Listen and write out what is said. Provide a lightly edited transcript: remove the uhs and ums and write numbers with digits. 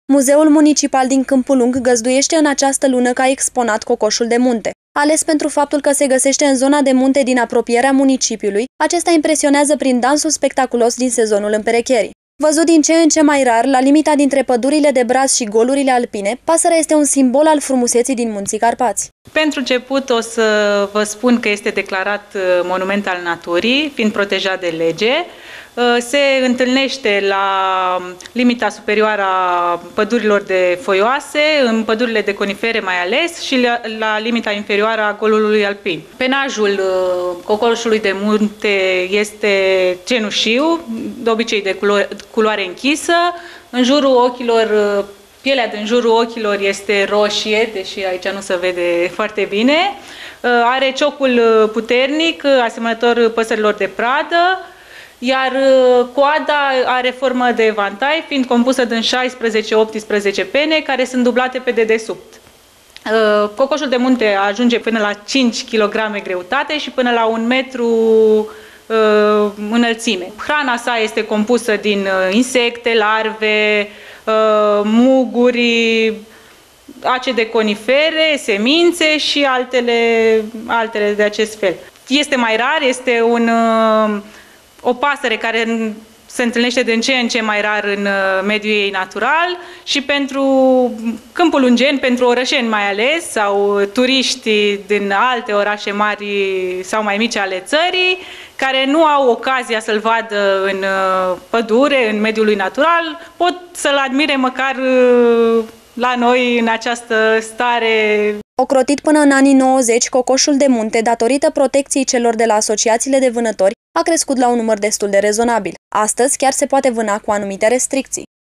Muzeul Municipal din Câmpul Lung găzduiește în această lună ca exponat cocoșul de munte. Ales pentru faptul că se găsește în zona de munte din apropierea municipiului, acesta impresionează prin dansul spectaculos din sezonul împerecherii. Văzut din ce în ce mai rar, la limita dintre pădurile de braz și golurile alpine, pasărea este un simbol al frumuseții din Munții Carpați. Pentru început o să vă spun că este declarat monument al naturii, fiind protejat de lege. Se întâlnește la limita superioară a pădurilor de foioase, în pădurile de conifere mai ales, și la limita inferioară a golului alpin. Penajul cocoșului de munte este cenușiu, de obicei de culoare închisă. În jurul ochilor, pielea din jurul ochilor este roșie, deși aici nu se vede foarte bine. Are ciocul puternic, asemănător păsărilor de pradă, iar coada are formă de evantai, fiind compusă din 16-18 pene, care sunt dublate pe dedesubt. Cocoșul de munte ajunge până la 5 kg greutate și până la 1 metru înălțime. Hrana sa este compusă din insecte, larve, muguri, ace de conifere, semințe și altele de acest fel. Este mai rar, este o pasăre care se întâlnește din ce în ce mai rar în mediul ei natural și pentru Câmpul Lungeni, pentru orășeni mai ales, sau turiști din alte orașe mari sau mai mici ale țării, care nu au ocazia să-l vadă în pădure, în mediul lui natural, pot să-l admire măcar la noi în această stare. Ocrotit până în anii 90, cocoșul de munte, datorită protecției celor de la asociațiile de vânători, a crescut la un număr destul de rezonabil. Astăzi chiar se poate vâna cu anumite restricții.